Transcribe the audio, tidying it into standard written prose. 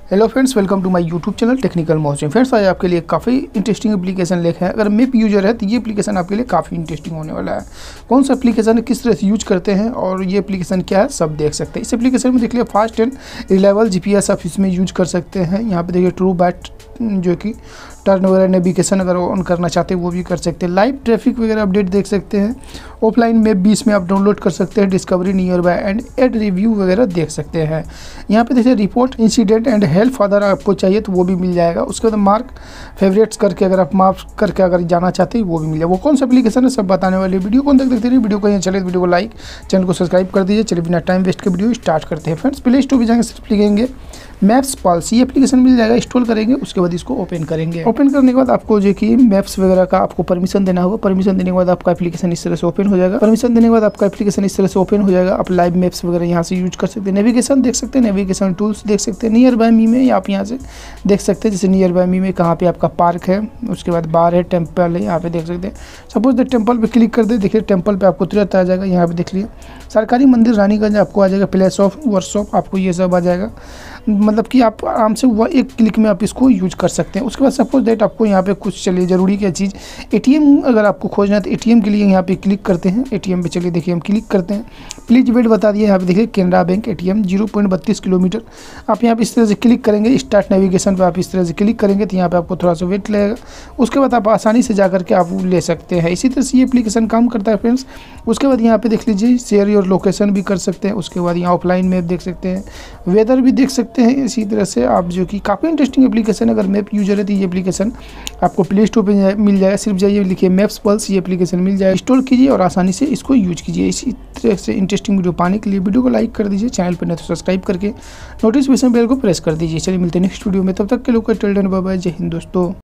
Hello friends, welcome to my YouTube channel technical morning. Friends, आज आपके लिए काफ़ी इंटरेस्टिंग एप्लीकेशन लेके हैं। अगर मैप यूजर है तो ये एप्लीकेशन आपके लिए काफ़ी इंटरेस्टिंग होने वाला है। कौन सा एप्लीकेशन है, किस तरह से यूज करते हैं और ये एप्लीकेशन क्या है, सब देख सकते हैं। इस एप्लीकेशन में देख लिया फास्ट एंड रिलायबल GPS आप इसमें यूज कर सकते हैं। यहाँ पे देखिए ट्रू बैट जो कि टर्न वगैरह नेविगेशन अगर ऑन करना चाहते हैं वो भी कर सकते हैं। लाइव ट्रैफिक वगैरह अपडेट देख सकते हैं। ऑफलाइन मैप 20 में आप डाउनलोड कर सकते हैं। Discovery near by and ad review वगैरह देख सकते हैं। यहाँ पे देखिए report incident and help other आपको चाहिए तो वो भी मिल जाएगा। उसके बाद मार्क फेवरेट्स करके अगर आप मार्क करके अगर जाना चाहते हैं वो भी मिल जाएगा। वो कौन सा एप्लीकेशन है सब बताने वाले। वीडियो कौन तक देखते रहिए। वीडियो को यहाँ चले वीडियो को लाइक, चैनल को सब्सक्राइब कर दीजिए। चलिए बिना टाइम वेस्ट के वीडियो स्टार्ट करते हैं। फ्रेंड्स, प्ले स्टोर पर जाएंगे, सिर्फ लिखेंगे मैप्स पल्स, ये एप्लीकेशन मिल जाएगा। इंस्टॉल करेंगे, उसके बाद इसको ओपन करेंगे। ओपन करने के बाद आपको जो कि मैप्स वगैरह का आपको परमिशन देना होगा। परमिशन देने के बाद आपका एप्लीकेशन इस तरह से ओपन हो जाएगा। परमिशन देने के बाद आपका एप्लीकेशन इस तरह से ओपन हो जाएगा। आप लाइव मैप्स वगैरह यहाँ से यूज कर सकते हैं। नेविगेशन देख सकते हैं, नेविगेशन टूल्स देख सकते हैं। नियर बाय मी में आप यहाँ से देख सकते हैं, जैसे नियर बाय मी में कहाँ पे आपका पार्क है, उसके बाद बार है, टेम्पल है, यहाँ पे देख सकते हैं। सपोज द टेम्पल पे क्लिक कर दे, देखिए टेम्पल पे आपको तुरंत आ जाएगा। यहाँ पे देख लिया सरकारी मंदिर रानीगंज आपको आ जाएगा। प्लेस ऑफ वर्कशॉप आपको ये सब आ जाएगा। मतलब कि आप आराम से वह एक क्लिक में आप इसको यूज कर सकते हैं। उसके बाद सपोज दैट आपको यहाँ पे कुछ चलिए ज़रूरी क्या चीज़ ATM अगर आपको खोजना है तो ATM के लिए यहाँ पे क्लिक करते हैं। ATM पे चलिए देखिए हम क्लिक करते हैं। प्लीज वेट बता दिए, यहाँ पे देखिए केनरा बैंक ATM 0.32 किलोमीटर। आप यहाँ पे इस तरह से क्लिक करेंगे। स्टार्ट नेविगेशन पे आप इस तरह से क्लिक करेंगे तो यहाँ पे आपको थोड़ा सा वेट लगेगा। उसके बाद आप आसानी से जा करके आप ले सकते हैं। इसी तरह से ये एप्लीकेशन काम करता है फ्रेंड्स। उसके बाद यहाँ पे देख लीजिए शेयर योर लोकेशन भी कर सकते हैं। उसके बाद यहाँ ऑफलाइन मैप देख सकते हैं, वेदर भी देख सकते हैं। इसी तरह से आप जो कि काफ़ी इंटरेस्टिंग एप्लीकेशन, अगर मैप यूजर है तो ये एप्लीकेशन आपको प्ले स्टोर पे मिल जाएगा। सिर्फ जाइए लिखिए मैप्स पल्स, ये एप्लीकेशन मिल जाएगा। इंस्टॉल कीजिए और आसानी से इसको यूज कीजिए। इसी तरह से इंटरेस्टिंग वीडियो पाने के लिए वीडियो को लाइक कर दीजिए, चैनल पर नहीं तो सब्सक्राइब करके नोटिफिकेशन बेल को प्रेस कर दीजिए। चलिए मिलते हैं नेक्स्ट वीडियो में, तब तक के लोग टिल देन बाय बाय, जय हिंद दोस्तों।